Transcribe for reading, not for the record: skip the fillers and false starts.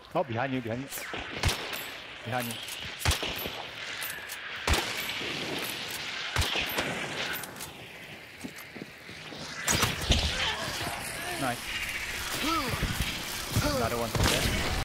Oh, behind you, behind you. Behind you. Nice. Another one from there.